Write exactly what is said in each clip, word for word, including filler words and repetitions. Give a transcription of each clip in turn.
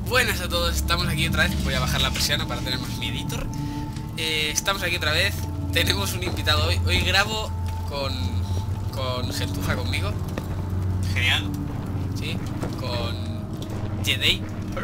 Buenas a todos, estamos aquí otra vez. Voy a bajar la persiana para tener más mi editor. eh, Estamos aquí otra vez. Tenemos un invitado hoy. Hoy grabo con Con gentuza conmigo. Genial. Sí, con Jedei.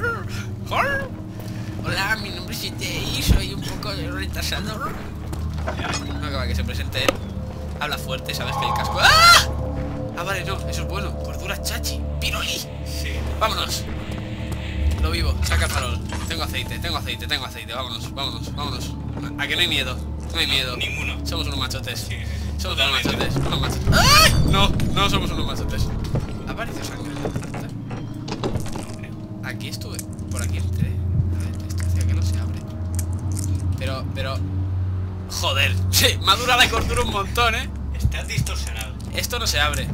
Hola, mi nombre es Jedei. Soy un poco retrasado. No, que va, que se presente él. Habla fuerte, sabes que el casco... ¡Ah! Ah, vale, no, eso es bueno. Cordura chachi, piroli. Sí. Vámonos. Lo vivo, saca el farol. Tengo aceite, tengo aceite, tengo aceite. Vámonos, vámonos, vámonos. A que no hay miedo, no hay miedo. Ninguno. Somos unos machotes. Sí, sí. Somos Totalmente. unos machotes, unos machotes. ¡Ah! No, no somos unos machotes. Apareció sangre. Aquí estuve, por aquí entré. A ver, esto hacia que no se abre. Pero, pero... Joder, sí, madura la cordura un montón, ¿eh? Está distorsionado. Esto no se abre.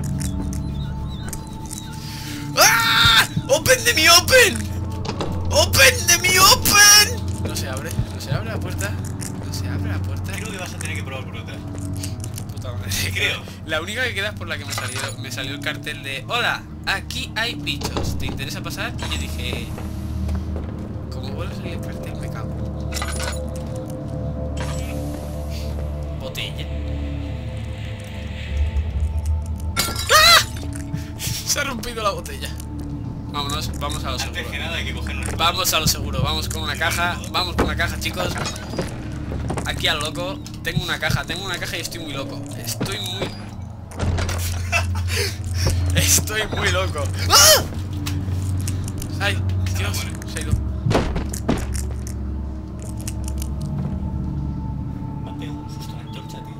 ¡Ah! ¡Open de mi open! ¡Open de mi open! No se abre, no se abre la puerta. No se abre la puerta. Creo que vas a tener que probar por otra. Puta madre, Creo. La única que queda es por la que me salió, me salió el cartel de hola, aquí hay bichos, ¿te interesa pasar? Y yo dije, como vuelvo a salir el cartel me cago. Botella. ¡Ah! Se ha rompido la botella. Vámonos, vamos a lo seguro. Antes que nada hay que cogernos. Vamos a lo seguro, vamos con una caja. Vamos con una caja, chicos. Aquí al loco. Tengo una caja, tengo una caja y estoy muy loco. Estoy muy... Estoy muy loco. ¡Ah! ¡Ay! Dios, se ha ido. Me ha pegado un susto la antorcha, tío.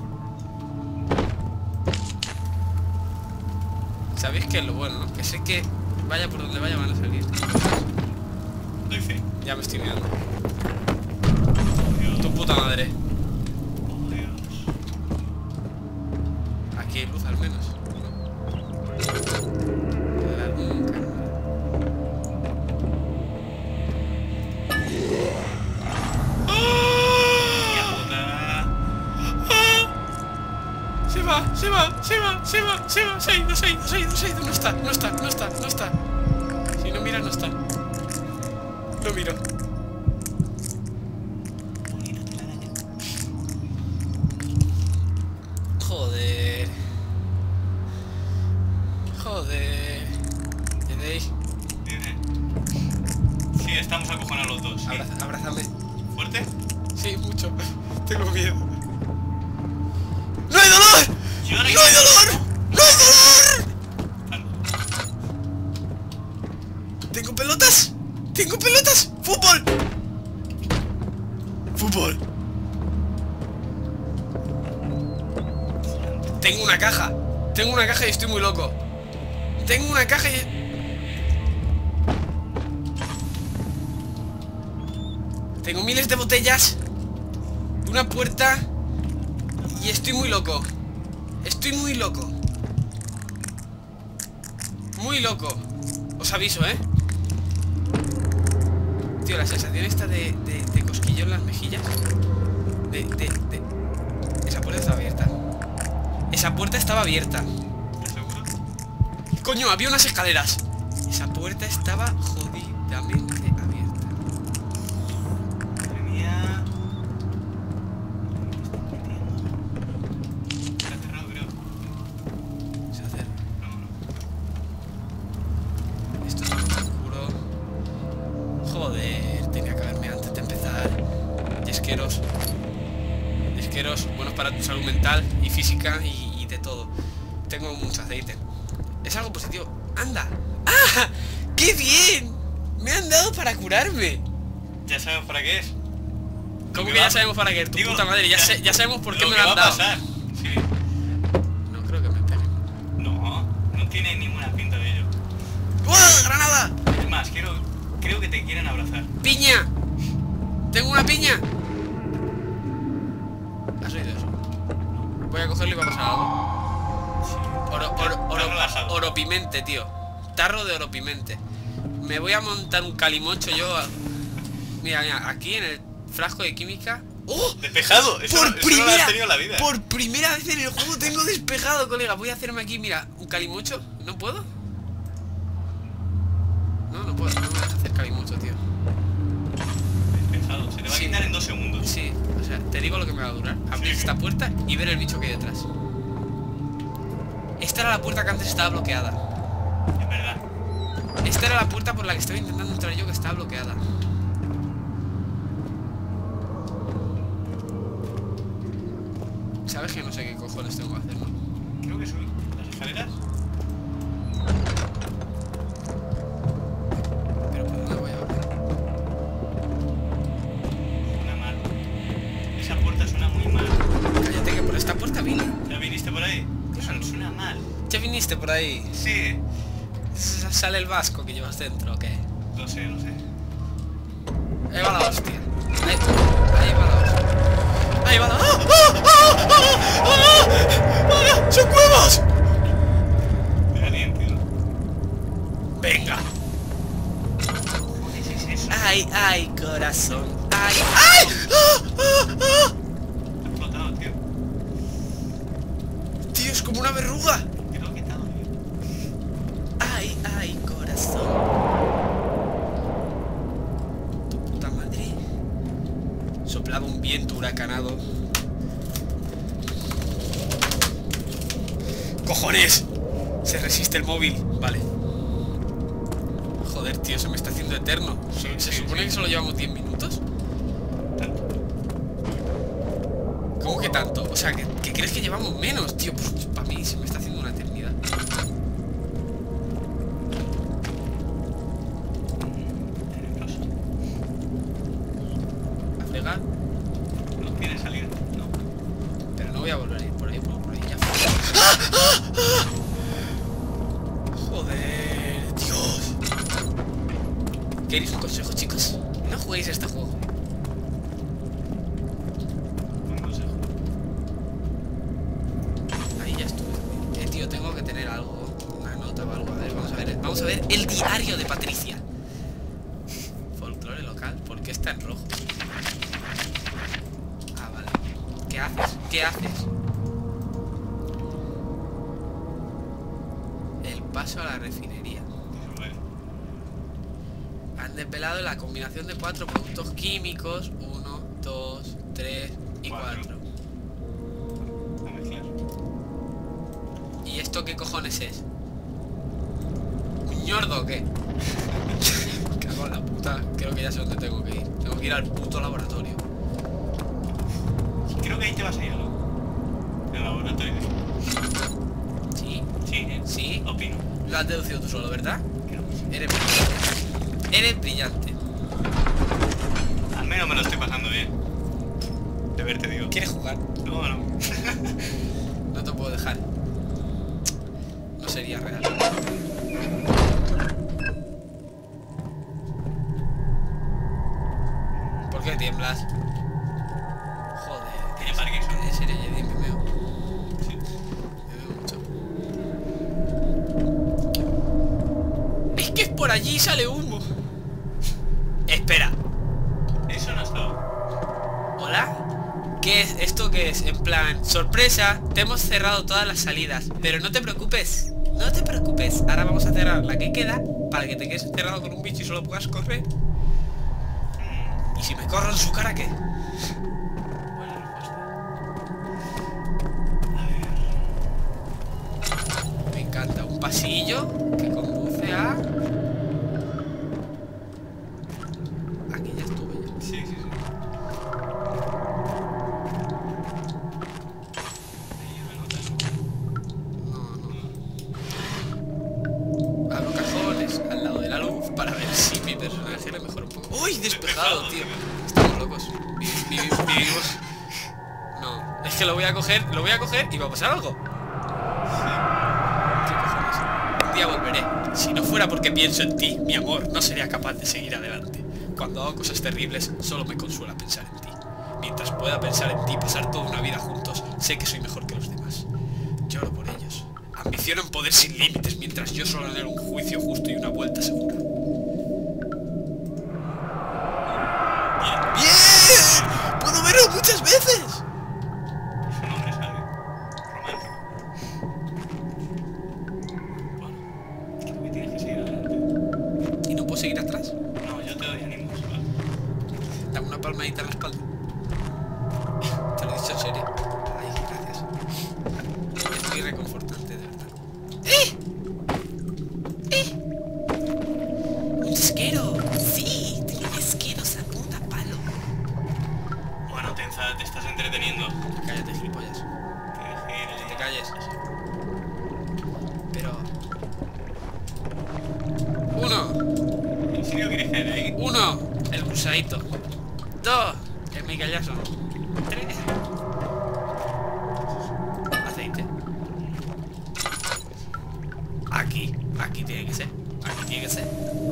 ¿Sabéis qué es lo bueno, no? Que sé que vaya por donde vaya van a salir. Doy fe. Ya me estoy mirando. Oh, Dios. Tu puta madre. Oh, Dios. Aquí hay luz al menos. La nunca. Hostia puta. Se va, se va, se va, se va, se va, se ha ido, se ha ido, se ha ido, se ha ido. No está, no está, no está, no está. Si no mira, no está. No miro. Bonita telaraña. Joder. Joder. ¿Entendéis? Viene. Sí, estamos acojonados los dos. ¿Sí? Abraza- abrázame. ¿Fuerte? Sí, mucho. Tengo miedo. ¡No hay dolor! Yo ¡No ahora hay que- dolor! ¡No hay dolor! Algo. ¿Tengo pelotas? ¡Tengo pelotas! ¡Fútbol! ¡Fútbol! Tengo una caja. Tengo una caja y estoy muy loco. Tengo una caja y... Tengo miles de botellas. Una puerta. Y estoy muy loco. Estoy muy loco. Muy loco. Os aviso, ¿eh? Tío, la sensación esta de, de, de cosquillo en las mejillas. De, de, de... Esa puerta estaba abierta. Esa puerta estaba abierta. ¿Estás seguro? Coño, había unas escaleras. Esa puerta estaba jodidamente abierta. Madre mía. Está cerrado, creo. Se hace... No, no. Esto es muy oscuro. Joder, tenía que haberme antes de empezar. Yesqueros. Yesqueros, buenos para tu salud mental y física y, y de todo. Tengo mucho aceite. Es algo positivo. ¡Anda! ¡Ah! ¡Qué bien! Me han dado para curarme. ¿Ya sabemos para qué es? ¿Cómo que que ya va- sabemos para qué? Tu Digo, puta madre, ya, ya- sé- ya sabemos por qué Lo me que lo va han a dado. pasar. Sí. No creo que me peguen. No, no tiene ninguna pinta de ello. ¡Uah! ¡Granada! Es más, quiero, creo que te quieren abrazar. ¡Piña! ¡Tengo una piña! ¿Has oído eso? Voy a cogerlo y va a pasar algo. Sí. Oro, oro, Está oro, relajado. oropimente, tío. Tarro de oropimente. Me voy a montar un calimocho yo. a- Mira, mira, aquí en el frasco de química. ¡Oh! Despejado. Eso, Por eso no lo primera, has tenido en la vida. por primera vez en el juego tengo despejado, colega. Voy a hacerme aquí, mira, un calimocho. ¿No puedo? No, no puedo, no me deja hacer cabí mucho, tío. Es pesado. Se te va Sí. a quitar en dos segundos. Sí, o sea, te digo lo que me va a durar. Abrir Sí. esta puerta y ver el bicho que hay detrás. Esta era la puerta que antes estaba bloqueada. Es verdad. Esta era la puerta por la que estaba intentando entrar yo, que estaba bloqueada. ¿Sabes que no sé qué cojones tengo que hacer, no? Creo que subir las escaleras. Pero ¿por dónde voy a volver? Suena mal. Esa puerta suena muy mal. Cállate, que por esta puerta vine. ¿Ya viniste por ahí? Claro. Suena, suena mal. ¿Ya viniste por ahí? Sí. S- ¿Sale el vasco que llevas dentro o qué? Lo sé, lo sé. Ahí va la hostia. Ahí, ahí va la hostia. Ahí va la... ¡Ah! ¡Ah! ¡Ah! ¡Ah! ¡Ah! ¡Ah! ¡Son cuevas! Me da bien, tío. Venga. ¿Qué es eso? Ay, ay, corazón. Ay, ay. ¡Ah! ¡Ah! ¡Ah! Ha explotado, tío. Tío, es como una verruga. Te lo he quitado, tío. Ay, ay, corazón. Tu puta madre. Soplaba un viento huracanado. ¡Cojones! Se resiste el móvil. Vale. Joder, tío, se me está haciendo eterno. ¿Se, se Sí, supone sí. que solo llevamos diez minutos? Tanto. ¿Cómo que tanto? O sea, ¿que, que crees que llevamos menos, tío? Pues para mí se me está haciendo una eternidad. Tenebroso. A fregar. No tiene salida. No. Pero no voy a volver a ir por ahí, por, por ahí ya fue. ¡Ah! ¡Ah! ¡Ah! Joder, Dios. ¿Queréis un consejo, chicos? No juguéis a este juego. Buen consejo. Ahí ya estuve. Eh, tío, tengo que tener algo, una nota o algo. A ver, vamos a ver. Vamos a ver el diario de Patricia. Folclore local. ¿Por qué está en rojo? Ah, vale. ¿Qué haces? ¿Qué haces? El paso a la refinería. Eso, bueno. Han desvelado la combinación de cuatro productos químicos. Uno, dos, tres y Cuatro. cuatro. A mezclar. ¿Y esto qué cojones es? ¿Un ñordo o qué? Cago en la puta. Creo que ya sé dónde tengo que ir. Tengo que ir al puto laboratorio. Creo que ahí te vas a ir, ¿no? El laboratorio. ¿Sí? Sí, ¿eh? ¿Sí? Opino. Lo has deducido tú solo, ¿verdad? Creo que sí. Eres brillante. Eres brillante. Al menos me lo estoy pasando bien. De verte, digo. ¿Quieres jugar? No, no. No te puedo dejar. No sería real. ¿Por qué tiemblas? Joder. Tiene Parkinson. En serio, Jedi, me meo. Sí. Me veo mucho. Es que es por allí y sale humo. Espera. Eso no estaba. ¿Hola? ¿Qué es? ¿Esto qué es? En plan, sorpresa, te hemos cerrado todas las salidas. Pero no te preocupes. No te preocupes. Ahora vamos a cerrar la que queda para que te quedes encerrado con un bicho y solo puedas correr. ¿Y si me corro en su cara qué? Buena respuesta. A ver. Me encanta. Un pasillo que conduce a... Aquí ya estuve yo. Sí, sí, sí. Ahí hay una nota, ¿no? No, no. Abro cajones al lado de la luz para ver si mi personaje le mejora un poco. ¡Uy! Despejado, tío. Estamos locos. Vi- vi- Vivimos. No. Es que lo voy a coger, lo voy a coger y va a pasar algo. ¿Qué cojones? Un día volveré. Si no fuera porque pienso en ti, mi amor, no sería capaz de seguir adelante. Cuando hago cosas terribles, solo me consuela pensar en ti. Mientras pueda pensar en ti y pasar toda una vida juntos, sé que soy mejor que los demás. Lloro por ellos. Ambiciono en poder sin límites, mientras yo solo anhelo un juicio justo y una vuelta segura. ¡Bien! ¡Puedo verlo muchas veces! Es un hombre sabio. Romántico. Bueno, creo que tienes que seguir adelante. ¿Y no puedo seguir atrás? No, una palmadita en la espalda. Te lo he dicho en serio. Ay, gracias. Es muy reconfortante, de verdad. ¡Eh! ¡Eh! ¡Un isquero! ¡Sí! Tengo isqueros a punta palo. Bueno, Tenza, te estás entreteniendo. Cállate, gilipollas. Que te calles. Pero... Uno. ¿En serio quieres caer ahí? Uno. El cruzadito. Dos. El micallazo. Tres. Aceite. Aquí. Aquí tiene que ser. Aquí tiene que ser.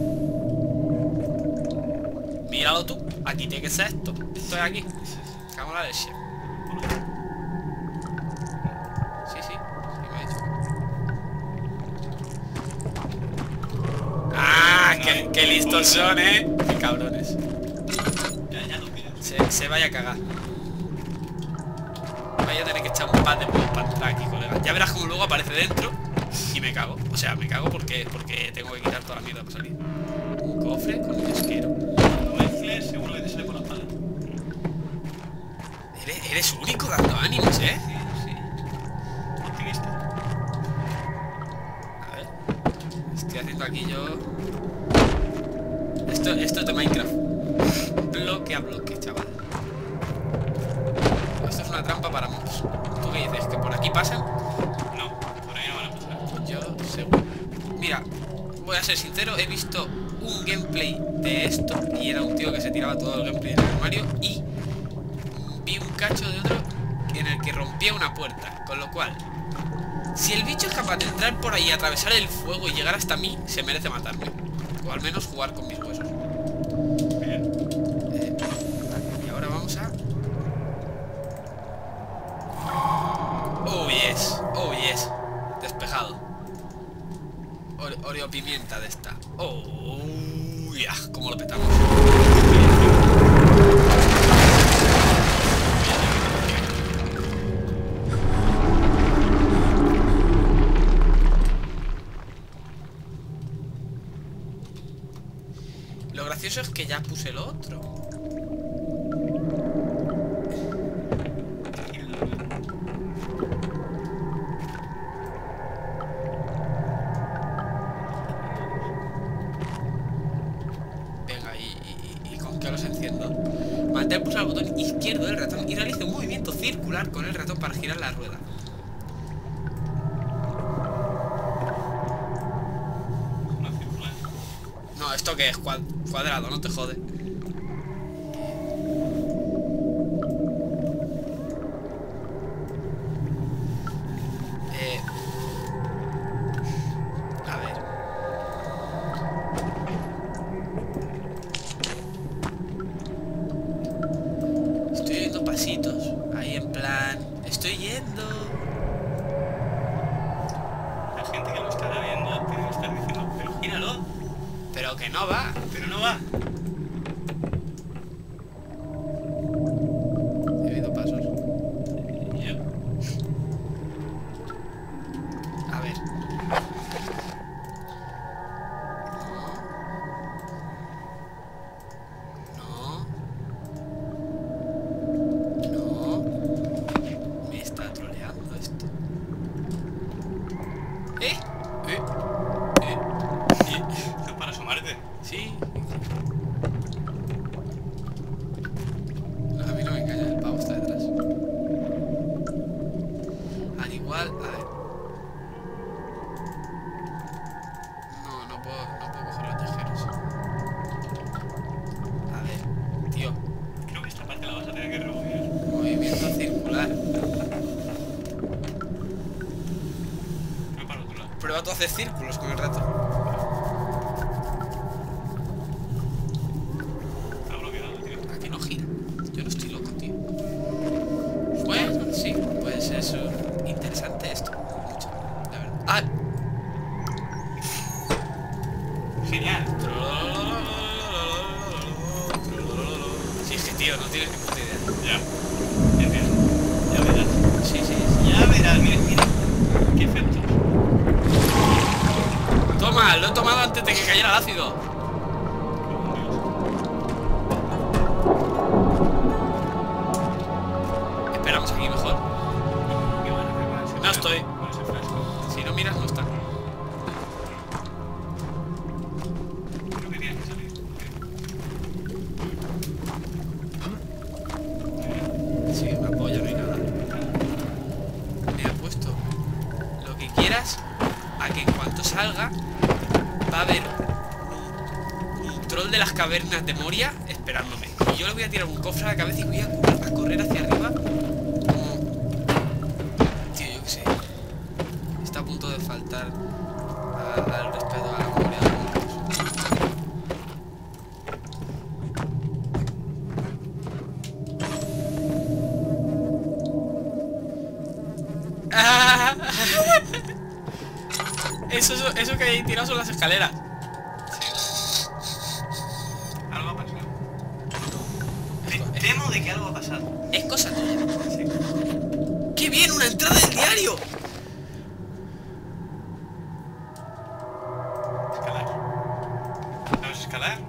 Míralo tú. Aquí tiene que ser esto. Esto es aquí. Cago en la leche. Sí, sí. Sí me ha dicho. ¡Ah! ¡Qué, qué listos son, eh! ¡Qué cabrones! Ya, ya lo pillas. Se, se vaya a cagar. Vaya a tener que echar un par de huevos para entrar aquí, colega. Ya verás como luego aparece dentro y me cago. O sea, me cago porque, porque tengo que quitar toda la mierda para salir. Un cofre con un isquero. Cuando mezcles, seguro que te sale por la espalda. Eres, eres único dando ánimos, ¿eh? Sí, sí. Optimista. A ver. Estoy haciendo aquí yo... Esto, esto es de Minecraft. Bloque a bloque, chaval. Esto es una trampa para mobs. ¿Tú qué dices? ¿Que por aquí pasan? No, por ahí no van a pasar. Pues yo, seguro. Mira, voy a ser sincero, he visto un gameplay de esto y era un tío que se tiraba todo el gameplay del armario y vi un cacho de otro en el que rompía una puerta, con lo cual, si el bicho es capaz de entrar por ahí, atravesar el fuego y llegar hasta mí, se merece matarme. O al menos jugar con mis huesos. Bien. Eh, y ahora vamos a... Oh yes, oh yes. Despejado. Ore- Oreo pimienta de esta. Oh, ya, cómo lo petamos. Lo gracioso es que ya puse el otro. Venga, ¿y, y, y con qué los enciendo? Mantén pulsado el botón izquierdo del ratón y realice un movimiento circular con el ratón para girar la rueda. Una circular. No, ¿esto qué es? Cuad- cuadrado, no te jode. Eh... A ver. Estoy oyendo pasitos. Ahí en plan... Estoy yendo. La gente que lo estará viendo tiene que estar diciendo, pero gíralo. Pero que no va. Pero no va. He oído pasos. Ya. A ver. No. No. No. Me está troleando esto. ¿Eh? ¿Eh? ¿Eh? ¿Eh? Esto es para asomarte. Sí. A mí no me engaña, el pavo está detrás. Al igual, a ver. No, no puedo, no puedo coger los tejeros. A ver, tío, Creo que esta parte la vas a tener que rebobinar. movimiento circular. Voy para otro lado. Prueba tú a hacer círculos con el rato. Está bloqueado, tío. Aquí no gira. Yo no estoy loco, tío. Bueno, sí, pues eso. Interesante esto. Mucho, la verdad. ¡Ah! Genial. Sí, es que tío, no tienes ni puta idea. Ya. Entiendo. Ya verás. Sí, sí, sí. Ya verás, mira, mira. Qué efectos. Toma, lo he tomado antes de que cayera el ácido. Oh, Dios. salga va a haber un, un troll de las cavernas de Moria esperándome. Y yo le voy a tirar un cofre a la cabeza y voy a, a correr hacia arriba como... Tío, yo qué sé. Está a punto de faltar a- al respeto a la memoria de algunos. ¡Ah! Eso, eso, eso que hay tirado son las escaleras. Algo ha pasado. Me temo de que algo ha pasado. Es cosa tuya. Sí. ¡Qué bien! ¡Una entrada del diario! Escalar. ¿Sabes escalar?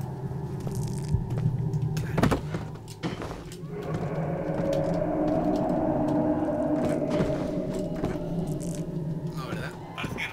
No, ¿verdad? Parece que no.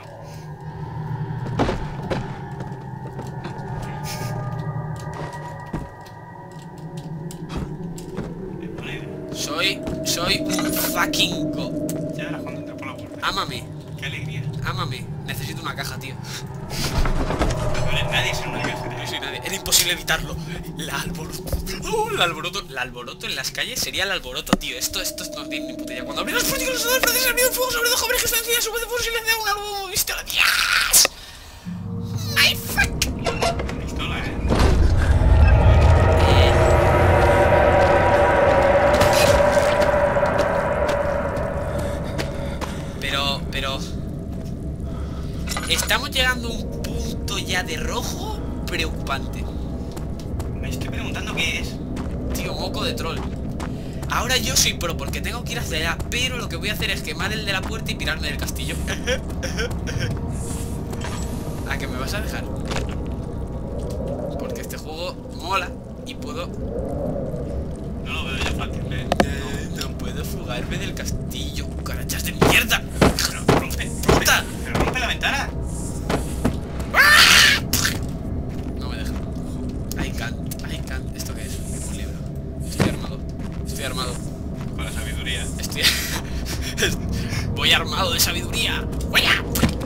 Es buena idea. Soy... Soy un fucking god. Ya verás cuando entre por la puerta. Ámame. Qué alegría. Ámame. Necesito una caja, tío. No eres nadie sin una caja. No soy nadie. Era imposible evitarlo. La alboroto. Uh, el alboroto. El alboroto en las calles sería el alboroto, tío. Esto, esto no tiene ni puta idea. Cuando abrí los pórticos, los soldados franceses abrieron fuego sobre dos jóvenes que están encima de su voz de fuego silenciado una nueva pistola. ¡Dios! ¡My fuck! Pistola, eh. Pero, pero... Estamos llegando a un punto ya de rojo preocupante. Me estoy preguntando qué es. Tío, moco de troll. Ahora yo soy pro porque tengo que ir hacia allá, pero lo que voy a hacer es quemar el de la puerta y pirarme del castillo. ¿A que me vas a dejar? Porque este juego mola y puedo... No lo veo yo fácil, eh. No, no puedo fugarme del castillo. ¡Cucarachas de mierda! Pero rompe, ¡Puta! pero rompe la ventana. No me deja. I can't, I can't. ¿Esto qué es? Un libro. Estoy armado. Estoy armado. Con la sabiduría. Estoy... Voy armado de sabiduría. ¡Vaya!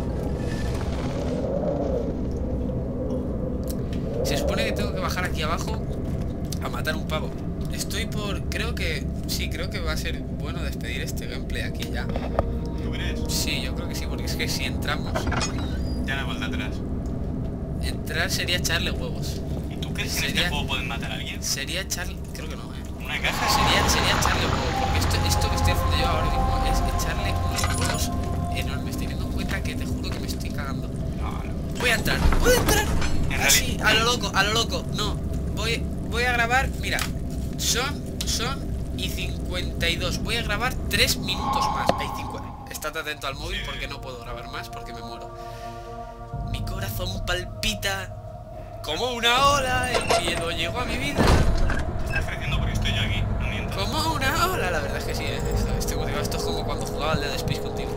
Se supone que tengo que bajar aquí abajo a matar un pavo. Estoy por... Creo que... Sí, creo que va a ser bueno despedir este gameplay aquí ya. ¿Tú crees? Sí, yo creo que sí, porque es que si entramos... Ya no hay vuelta atrás. Entrar sería echarle huevos. ¿Y tú crees que en Sería- este juego pueden matar a alguien? Sería echarle... Creo que no, eh. ¿Una caja? Sería, sería echarle huevos, porque esto, esto que estoy haciendo yo ahora mismo es echarle unos huevos enormes, teniendo en cuenta que te juro que me estoy cagando. No, no. Voy a entrar, ¿puedo entrar? En Así, realidad- a lo loco, a lo loco. No, voy, voy a grabar, mira, son, son y cincuenta y dos. Voy a grabar tres minutos más. Hay cincuenta. Estate atento al móvil porque no puedo grabar más porque me muero. Mi corazón palpita como una ola, el miedo llegó a mi vida. Te estás creciendo porque estoy yo aquí, no miento. Como una ola, la verdad es que sí, eh, esto- estoy motivado. Esto es como cuando jugaba al Dead Space contigo.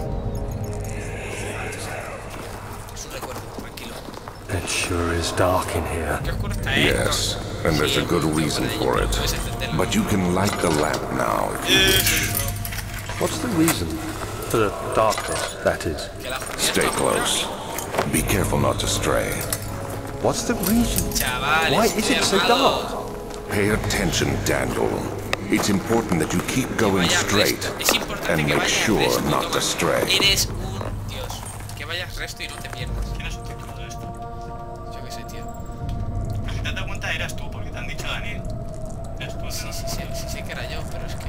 Es un recuerdo, tranquilo. It sure is dark in here. ¿Qué oscuro está, eh? Yes, and there's Sí, a good tengo reason para ello, for pero it. puedes encenderlo. But you can light the lamp now if you wish. What's the reason? For the darkness, that is. Que la oscuridad Stay está oscura. close. Be careful not to stray. What's the reason? Chavales, Why is it so armado. dark? Pay attention, Daniel. It's important that you keep going Vaya straight resto. Es importante and que make vayas sure resto, not toma. to stray. Eres un dios. Que vayas resto y no te pierdas. ¿Quién ha subtitulado esto? Yo qué sé, tío. Pero si te has dado cuenta eras tú, porque te han dicho Daniel. Eras tú, Sí, ¿no? sí, sí, sí sé que era yo, pero es que...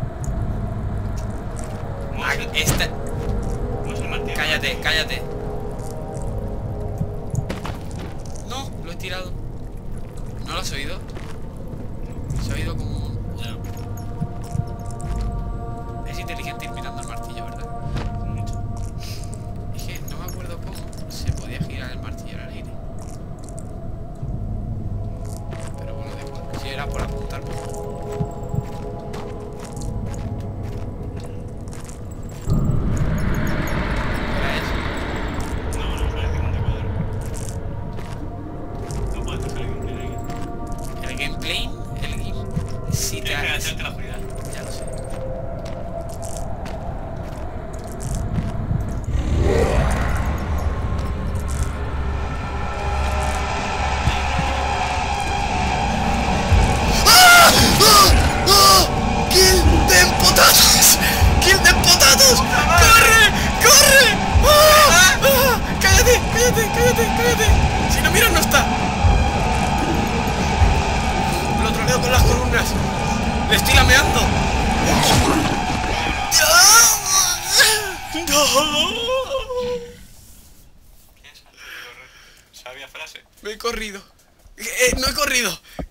¿Cómo Ah, es el- esta... cómo es el martillo? Cállate, cállate. No, lo he tirado. ¿No lo has oído? Se ha oído como un... Es inteligente ir mirando el martillo, ¿verdad? Mucho. Es que no me acuerdo cómo se podía girar el martillo al aire. Pero bueno, da igual. Si era por apuntar mejor. ¿Era eso? No, no, parece un decorador. No puedes hacer el gameplay ahí. El gameplay, el game... Sí te Tienes que hagas... hacerte la oscuridad. Ya lo sé. cállate, cállate. Si no miras no está. Lo troleo con las columnas. Le estoy lameando. Sabia frase. Me he corrido. Eh, no he corrido.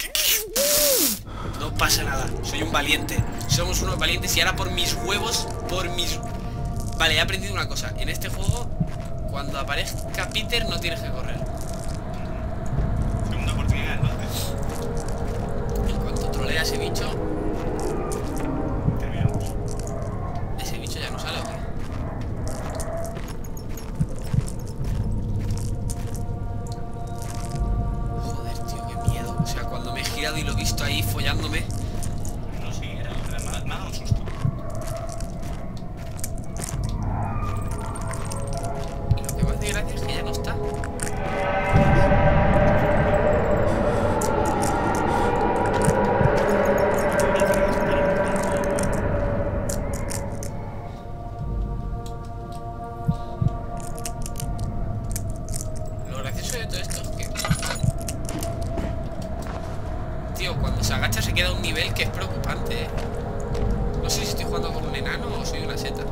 No pasa nada. Soy un valiente. Somos unos valientes y ahora por mis huevos, por mis... Vale, he aprendido una cosa. En este juego, cuando aparezca Peter, no tienes que correr. Segunda oportunidad, entonces. En cuanto trolea a ese bicho, Terminamos. ese bicho ya no sale, ¿o qué? Joder, tío, qué miedo. O sea, cuando me he girado y lo he visto ahí follándome. No, sí, era, era me ha- me ha dado un susto. Y lo que más de gracia es que ya no está. Lo gracioso de todo esto es que... Tío, cuando se agacha se queda a un nivel que es preocupante, ¿eh? No sé si estoy jugando con un enano o soy una seta.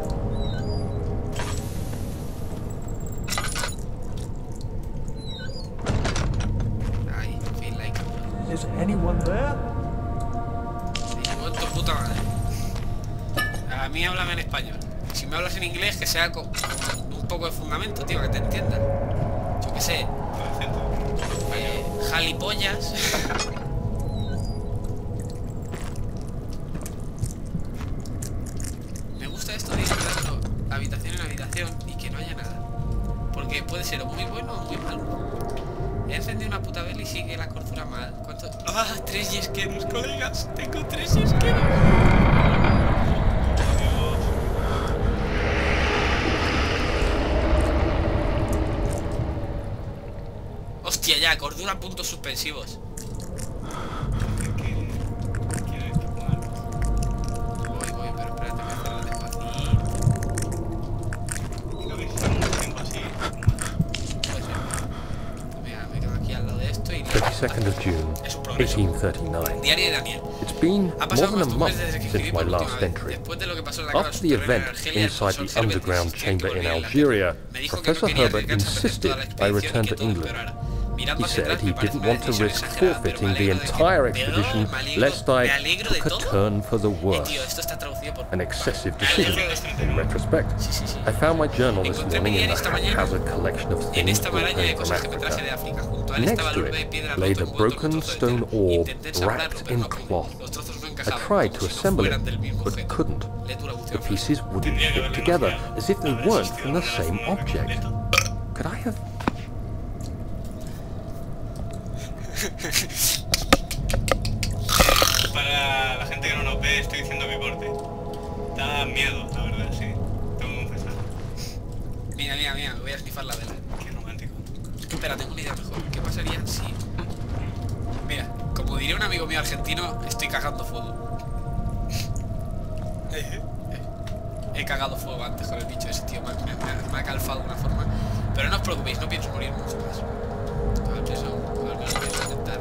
Ay, feel like... Is anyone there? Me muerto puta madre. A mí háblame en español. Si me hablas en inglés, que sea con, con un poco de fundamento, tío, que te entienda. Yo qué sé, Por el centro. eh, jalipollas. Me gusta esto de ir entrando habitación en habitación y que no haya nada. Porque puede ser o muy bueno o muy malo. He encendido una puta vela y sigue la cordura mal. ¿Cuánto? ¡Ah! Tres yesqueros, colegas. Tengo tres yesqueros. Hostia, ya, cordura, puntos suspensivos. ¿Quieres que ponga? Voy, voy, pero espérate, voy a hacerlo despacito. Creo que si está mucho tiempo así. Pues sí. Mira, me quedo aquí al lado de esto y... twenty-second of June, Es un progreso. eighteen thirty-nine. Diario de Daniel. It's been Ha more pasado than a más de un month mes desde que since escribí my por última last vez. entry. Después de lo que pasó en la guerra After the subterránea en event Argelia, el inside profesor the Herbert underground insistía en chamber que in volviera a Algeria, Me dijo que no Professor quería Herbert arriesgarse a hacer insisted toda la I expedición y return que to todo England. empeorara. Mirando He hacia said atrás he me parece didn't una want to decisión risk exagerada, pero me forfeiting the alegro de que- entire pero expedition me alegro- lest me I alegro de took a todo. turn for the Eh, worse. tío, esto está traducido por... An excessive Me alegro decision, de esto. in retrospect. Sí, sí, sí. I found my journal this Encontré mi morning in diario the esta mañana haphazard collection of en things esta brought maraña de home from cosas que me traje de Africa. África. Junto a él Next estaba el to orbe de it piedra lay roto the envuelto en un broken trozo de stone tela. orb Intenté ensamblarlo, wrapped pero in no pude. cloth. Los trozos no I encajaban, tried como to si no assemble fueran it, del mismo but objeto. couldn't. Lectura The bucear. pieces wouldn't Tendría que fit haberlo together, bloqueado. as if they Haber weren't existido from the una same relación object. completo. Could I have... Para la gente que no nos ve, estoy diciendo mi porte. Da miedo, la verdad, sí. Tengo que confesar. Mira, mira, mira, me voy a snifar la vela. Qué romántico. Espera, tengo una idea mejor. ¿Qué pasaría si... Mira, como diría un amigo mío argentino, estoy cagando fuego. He cagado fuego antes con el bicho ese, tío. Me, me- me- me ha calfado de una forma. Pero no os preocupéis, no pienso morir mucho más. Al menos, al menos pienso intentar.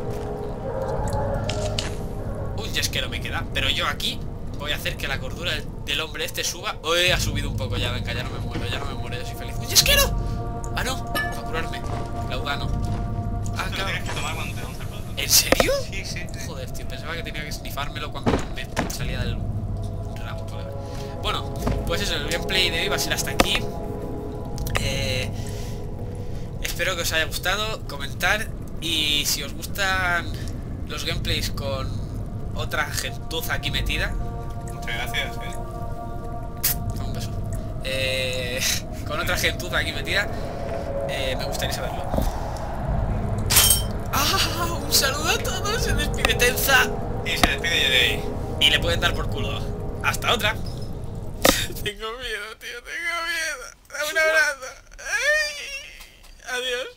Un yesquero me queda. Pero yo aquí voy a hacer que la cordura del, del hombre este suba. Uy, ha subido un poco ya, venga, ya no me muero, ya no me muero, yo soy feliz. ¡Un yesquero! Ah, no, para curarme. Laudano. Ah, Esto lo claro. tienes que tomar cuando te da un zarpazo. ¿En serio? Sí, sí. Joder, tío, pensaba que tenía que snifármelo cuando me salía del rabo, colega. Bueno, pues eso, el gameplay de hoy va a ser hasta aquí. Eh, espero que os haya gustado, comentar. Y si os gustan los gameplays con otra gentuza aquí metida, Muchas gracias, eh. un beso. Eh, con otra gentuza aquí metida, eh, me gustaría saberlo. ¡Ah! Un saludo a todos, se despide Tenza. Y se despide Yedei. Y le pueden dar por culo. Hasta otra. Tengo miedo, tío, tengo miedo. Dame un abrazo. Ay, adiós.